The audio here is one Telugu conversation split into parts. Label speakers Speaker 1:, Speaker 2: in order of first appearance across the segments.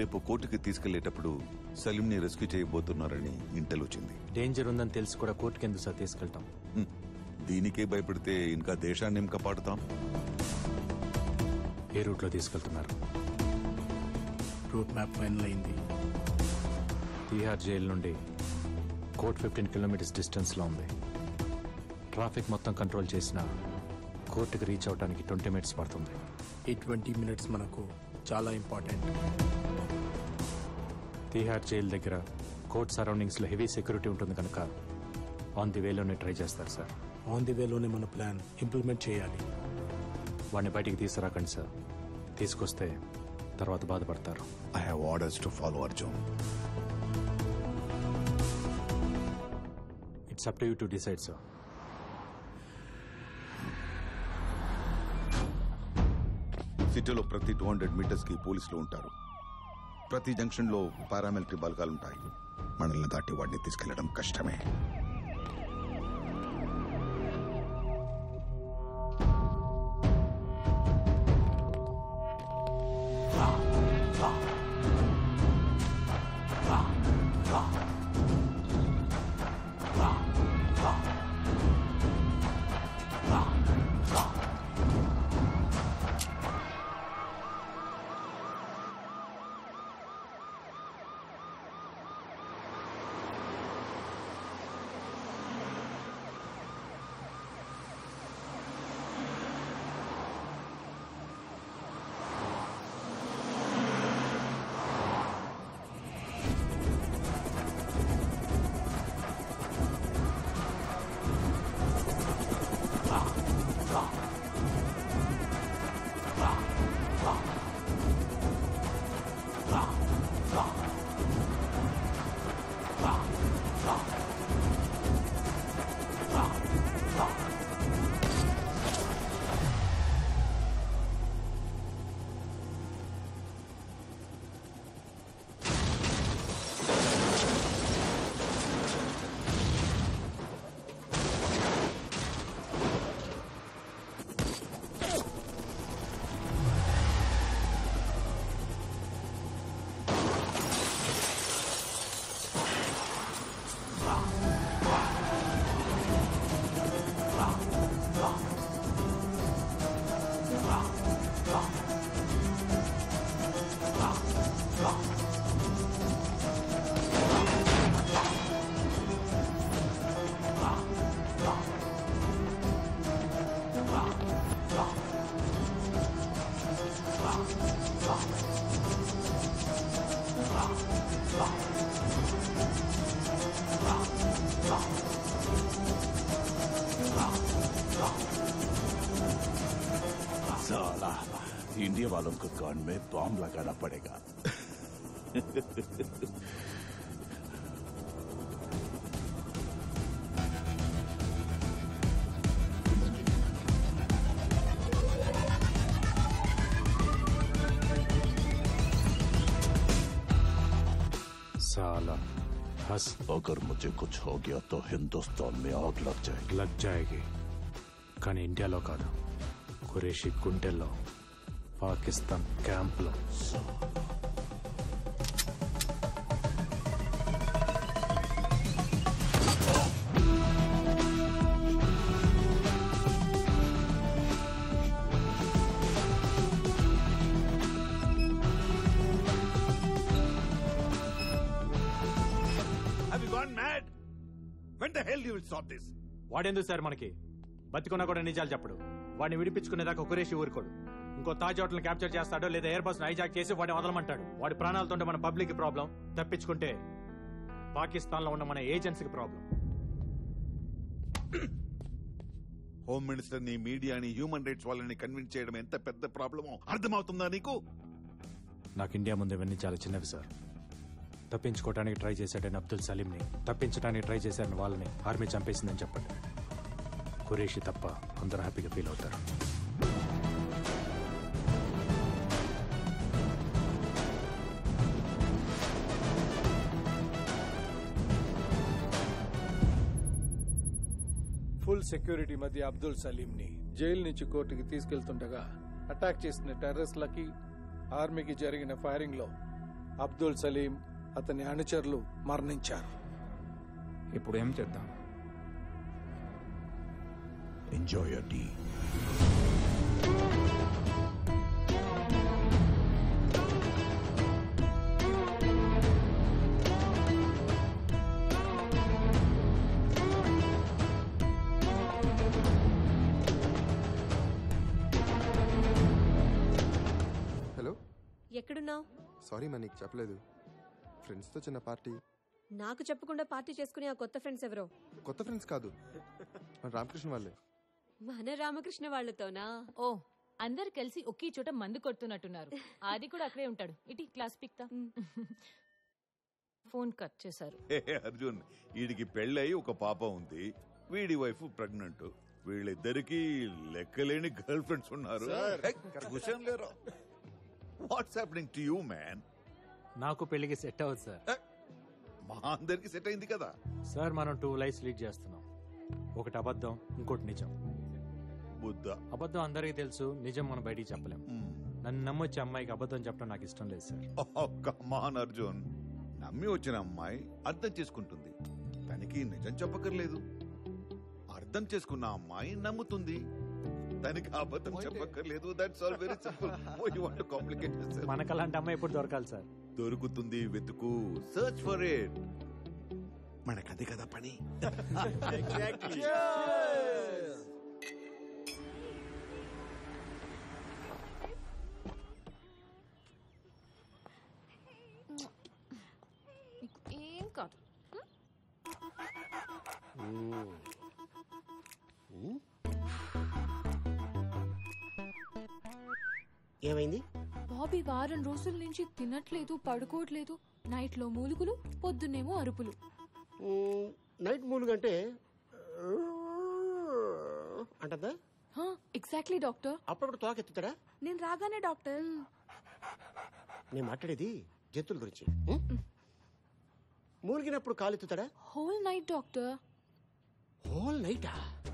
Speaker 1: రేపు కోర్టుకి తీసుకెళ్లేటప్పుడు సలీంని రెస్క్యూ చేయబోతున్నారని ఇంటెల్ వచ్చింది.
Speaker 2: డేంజర్ ఉందని తెలిసి కూడా కోర్టుకి ఎందుకు సార్ తీసుకెళ్తాం?
Speaker 1: దీనికే భయపడితే ఇంకా దేశాన్ని ఏం కాపాడుతాం?
Speaker 2: ఏ రూట్లో తీసుకెళ్తున్నారు?
Speaker 3: రూట్ మ్యాప్ ఫైనల్ అయింది.
Speaker 2: తీహార్ జైలు నుండి కోర్ట్ 15 కిలోమీటర్స్ డిస్టెన్స్లో ఉంది. ట్రాఫిక్ మొత్తం కంట్రోల్ చేసిన కోర్టుకి రీచ్ అవడానికి 20 మినిట్స్ పడుతుంది.
Speaker 3: ఈ 20 మినిట్స్ మనకు చాలా ఇంపార్టెంట్.
Speaker 2: తీహార్ జైలు దగ్గర కోర్ట్ సరౌండింగ్స్లో హెవీ సెక్యూరిటీ ఉంటుంది కనుక ఆన్ ది వేలోనే ట్రై చేస్తారు సార్.
Speaker 3: ఆన్ ది వేలోనే మన ప్లాన్ ఇంప్లిమెంట్ చేయాలి.
Speaker 2: వాడిని బయటికి తీసుకురాకండి సార్. తీసుకొస్తే తర్వాత బాధపడతారు.
Speaker 1: I have orders to follow Arjun.
Speaker 2: It's up to you to decide sir.
Speaker 1: సిటీలో ప్రతి 200 మీటర్స్ కి పోలీసులు ఉంటారు. ప్రతి జంక్షన్ లో పారామిలిటరీ బలగాలుంటాయి. మనల్ని దాటి వాడిని తీసుకెళ్లడం కష్టమే.
Speaker 4: साला इंडिया वालों को कान में बॉम्ब लगाना पड़ेगा.
Speaker 2: साला हंस.
Speaker 4: अगर मुझे कुछ हो गया तो हिंदुस्तान में आग लग जाएगी.
Speaker 2: కానీ ఇండియాలో కాదు, ఖురేషీ గుంటెల్లో, పాకిస్తాన్ క్యాంప్లో.
Speaker 1: Have you gone mad? When the hell you will stop this?
Speaker 2: వాడెందుకు సార్ మనకి? బతికున్నా కూడా నిజాలు చెప్పడు. వాడిని విడిపించుకునేదాకా ఖురేషీ ఊరుకోడు. ఇంకో తాజ్ హోటల్ క్యాప్చర్ చేస్తాడో లేదా ఎయిర్ బస్ హైజాక్ చేసి వాడిని వదలమంటాడు. వాడి ప్రాణాలతో మన పబ్లిక్ ప్రాబ్లం, తప్పించుకుంటే పాకిస్తాన్ లో ఉన్న మన ఏజెన్సీకి ప్రాబ్లం.
Speaker 1: హోమ్ మినిస్టర్ ని, మీడియాని, హ్యూమన్ రైట్స్ వాళ్ళని కన్విన్స్ చేయడం ఎంత పెద్ద ప్రాబ్లమో అర్థమవుతుందా నీకు?
Speaker 2: నాకు ఇండియా ముందు ఇవన్నీ చాలా చిన్నవి సార్. తప్పించుకోవడానికి ట్రై చేశాడని అబ్దుల్ సలీంని, తప్పించడానికి ట్రై చేశాడని వాళ్ళని ఆర్మీ చంపేసిందని చెప్పండి. ఖురేషీ తప్ప అందరూ హ్యాపీగా ఫీల్ అవుతారు.
Speaker 5: ఫుల్ సెక్యూరిటీ మధ్య అబ్దుల్ సలీం ని జైలు నుంచి కోర్టుకి తీసుకెళ్తుండగా అటాక్ చేసిన టెర్రరిస్టులకి ఆర్మీకి జరిగిన ఫైరింగ్ లో అబ్దుల్ సలీం అతని అనుచరులు మరణించారు.
Speaker 6: ఇప్పుడు ఏం చేద్దాం?
Speaker 4: Enjoy your tea.
Speaker 7: హలో,
Speaker 8: ఎక్కడున్నావు?
Speaker 7: సారీ మా నీకు చెప్పలేదు. ఫ్రెండ్స్తో చిన్న పార్టీ.
Speaker 8: నాకు చెప్పకుండా పార్టీ చేసుకునే ఆ కొత్త ఫ్రెండ్స్ ఎవరో?
Speaker 7: కొత్త ఫ్రెండ్స్ కాదు, మన రామకృష్ణ వాళ్ళే.
Speaker 8: మన రామకృష్ణ వాళ్ళతోనా?
Speaker 9: ఓ, అందరు కలిసి ఒకే చోట మందు కొడుతున్నట్టున్నారు. ఆది కూడా అక్కడే ఉంటాడు. ఇటీ క్లాస్ పిక్తా. ఫోన్ కట్ చేశారు.
Speaker 1: అర్జున్, వీడికి పెళ్ళయి ఒక పాప ఉంది, వీడి వైఫ్ ప్రెగ్నెంట్. వీళ్ళిద్దరికి లెక్కలేని గర్ల్ ఫ్రెండ్స్ ఉన్నారు. What's happening to you man?
Speaker 2: నాకు పెళ్లికి సెట్ అవ్వదు సార్.
Speaker 1: మా అందరికి సెట్ అయింది కదా
Speaker 2: సార్. మనం 2 లైఫ్స్ లీడ్ చేస్తున్నాం. ఒకటి అబద్ధం, ఇంకోటి నిజం.
Speaker 1: బుద్ధ.
Speaker 2: అబద్ధం అందరికీ తెలుసు, నిజం మనం బయటికి చెప్పలేం. నన్ను నమ్మొచ్చే అమ్మాయికి అబద్ధం చెప్పడం నాకు ఇష్టం లేదు సార్.
Speaker 1: కమాన్ అర్జున్, నమ్మి వచ్చిన అమ్మాయి అర్థం చేసుకుంటుంది, తనకి నిజం చెప్పక్కర్లేదు. అర్థం చేసుకున్న అమ్మాయి నమ్ముతుంది, తనకి అబద్ధం చెప్పక్కర్లేదు. That's all very simple. You want to complicate this?
Speaker 2: మనకు అలాంటి అమ్మాయి ఎప్పుడు దొరకాలి సార్?
Speaker 1: దొరుకుతుంది, వెతుకు, సర్చ్ ఫర్ ఇట్. మనకది కదా పని.
Speaker 9: ఏం కాదు.
Speaker 10: ఏమైంది?
Speaker 11: బాబీ వారం రోజుల నుంచి తినట్లేదు, పడుకోవట్లేదు. నైట్ లో మూలుగులు, పొద్దున్నేమో అరుపులు.
Speaker 10: నైట్ మూలుగంటే అంటదా?
Speaker 11: Exactly doctor.
Speaker 10: అప్పుడప్పుడు తోకెత్తుతాడా?
Speaker 11: నేను రాగానే డాక్టర్.
Speaker 10: నేను మాట్లాడేది జంతువుల గురించి. మూలిగినప్పుడు కాలెత్తుతాడా?
Speaker 11: Whole night doctor.
Speaker 10: హోల్ నైటా?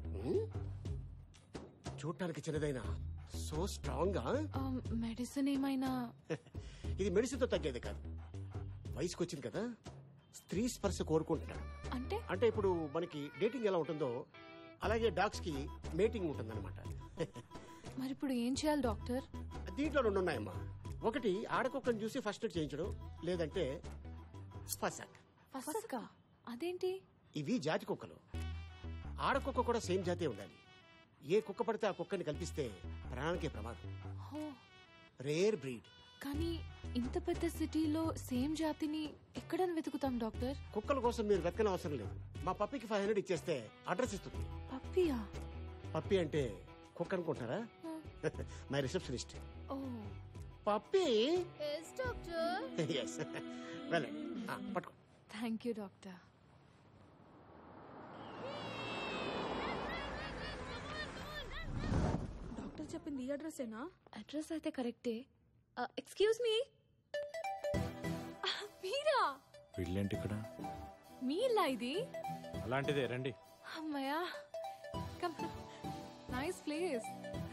Speaker 10: చూడటానికి చిన్నదైనా సో స్ట్రాంగ్.
Speaker 11: మెడిసిన్ ఏమైనా?
Speaker 10: ఇది మెడిసిన్ తో తగ్గేది కాదు. వయసుకు వచ్చింది కదా, స్త్రీ స్పర్శ కోరుకుంటున్నాడు. అంటే ఇప్పుడు మనకి డేటింగ్ ఎలా ఉంటుందో అలాగే డాగ్స్ కి మేటింగ్ ఉంటుందన్నమాట.
Speaker 11: మరి ఇప్పుడు ఏం చేయాలి డాక్టర్?
Speaker 10: దీంట్లో 2 ఉన్నాయమ్మా. ఒకటి ఆడకుక్కని చూసి ఫస్ట్ ఎయిడ్ చేయించడం, లేదంటే ఫసక్.
Speaker 11: ఫసకా? అదేంటి?
Speaker 10: ఇవి జాతి కుక్కలు. ఆడకుక్క కూడా సేమ్ జాతే ఉండాలి. ఏ కుక్క పడితే ఆ కుక్కని కల్పిస్తే ప్రాణానికే ప్రమాదం. Rare breed.
Speaker 11: కానీ ఇంత పెద్ద సిటీలో సేమ్ జాతిని ఎక్కడ వెతుకుతాం డాక్టర్?
Speaker 10: కుక్కల కోసం మీరు వెతకని అవసరం లేదు. మా పప్పికి 500 ఇచ్చేస్తే అడ్రస్ ఇస్తుంది.
Speaker 11: పప్పియా?
Speaker 10: పప్పి అంటే కుక్క అనుకుంటారా? My receptionist.
Speaker 11: Oh
Speaker 10: puppy.
Speaker 11: Yes doctor.
Speaker 10: Yes. వెళ్ళండి, పట్టుకో.
Speaker 11: Thank you doctor. డాక్టర్ చెప్పింది ఈ అడ్రస్సేనా? అడ్రస్ అయితే కరెక్టే. Excuse me. మీరా?
Speaker 2: వీళ్ళేంటి ఇక్కడ?
Speaker 11: మీ ఇల్లా ఇది?
Speaker 2: అలాంటిదే, రండి.
Speaker 11: అమ్మయ్యా, nice place.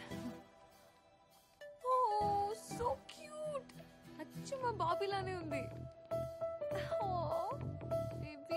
Speaker 11: Oh so cute. అచ్చు మా బాబీలానే ఉంది. Oh baby,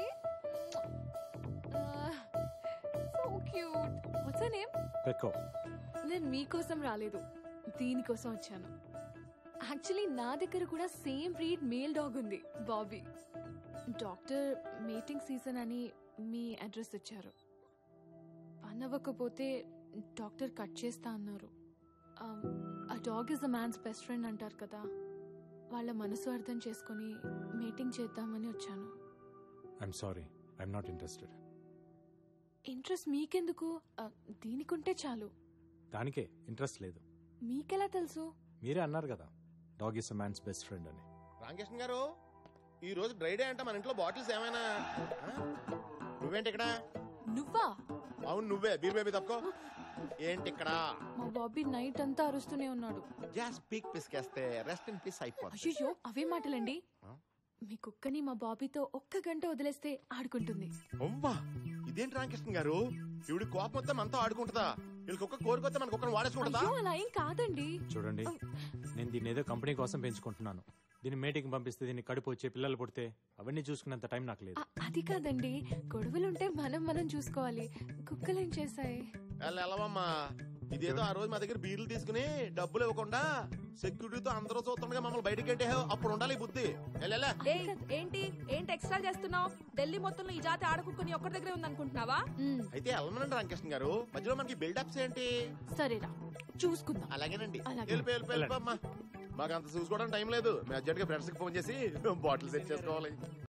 Speaker 11: so cute. What's your name?
Speaker 2: పెక్కో.
Speaker 11: నేను మీకోసం రాలేదు, దీనికోసం వచ్చాను. యాక్చువల్లీ నా దగ్గర కూడా సేమ్ బ్రీడ్ మేల్ డాగ్ ఉంది, బాబీ. డాక్టర్ మీటింగ్ సీజన్ అని మీ అడ్రస్ ఇచ్చారు. పని అవ్వకపోతే డాక్టర్ కట్ చేస్తా అన్నారు. ఆ dog is a man's best friend అంటారు కదా, వాళ్ళ మనసు అర్థం చేసుకుని మీటింగ్ చేద్దామని వచ్చాను.
Speaker 2: I'm sorry, I'm not interested.
Speaker 11: Interest మీకెందుకు? దీనికుంటే చాలు.
Speaker 2: దానికే ఇంట్రెస్ట్ లేదు.
Speaker 11: మీకెలా తెలుసు?
Speaker 2: మీరే అన్నారు కదా, dog is a man's best friend అని.
Speaker 12: రామకృష్ణ గారు, ఈ రోజు డ్రై డే అంట, మన ఇంట్లో బాటిల్స్ ఏమైనా? నువ్వేంటి ఇక్కడ?
Speaker 11: నువ్వా?
Speaker 12: అవును నువ్వే. బీర్ బేబీ తప్పుకో. ఏంటి ఇక్కడ?
Speaker 11: మా బాబీ నైట్ అంతా అరుస్తూనే ఉన్నాడు.
Speaker 12: గ్యాస్ పీక్ పిసికేస్తే రెస్ట్ ఇన్ పీస్ అయిపోతుంది.
Speaker 11: అయ్యో, అవే మాటలండి. మీ కుక్కని మా బాబీతో 1 గంట వదిలేస్తే ఆడుకుంటుంది.
Speaker 12: అవ్వా, ఇదేంటి రామకృష్ణ గారు? ఇవిడి కోపం వస్తే మనతో ఆడుకుంటుందా? వీళ్ళకి ఒక్క కోరికొస్తే మన కుక్కను వాడేసుకుంటుందా?
Speaker 11: అలా ఏం కాదండి.
Speaker 2: చూడండి, నేను దీన్ని ఏదో కంపెనీ కోసం పెంచుకుంటున్నాను. దీన్ని మేటింగ్ పంపిస్తే దీన్ని కడుపు వచ్చే పిల్లలు పుడితే అవన్నీ చూసుకునేంత టైం నాకు లేదు.
Speaker 11: అది కాదండి, గొడవలుంటే మనం చూసుకోవాలి. కుక్కలేం చేశాయి?
Speaker 12: వెళ్ళవమ్మా, ఇదేదో ఆ రోజు మా దగ్గర బీర్లు తీసుకుని డబ్బులు ఇవ్వకుండా సెక్యూరిటీతో అందరూ చూస్తుండగా మమ్మల్ని బయటకి అంటే అప్పుడు ఉండాలి ఈ బుద్ధి.
Speaker 13: ఏంటి ఎక్స్ట్రా చేస్తున్నావు? ఢిల్లీ మొత్తంలో ఈ జాతి ఆడకుక్కుని ఒక్కడి దగ్గరే ఉందనుకుంటున్నావా?
Speaker 12: అయితే వెళ్ళమనండి రామకృష్ణ గారు, మధ్యలో మనకి బిల్డప్స్ ఏంటి?
Speaker 11: సరేరా చూసుకుందాం.
Speaker 12: అలాగేనండి, వెళ్ళిపోమ్మా. మాకు అంత చూసుకోవడానికి టైం లేదు. మేము అర్జెంట్ గా ఫ్రెండ్స్ కి ఫోన్ చేసి బాటిల్ సెట్ చేసుకోవాలి.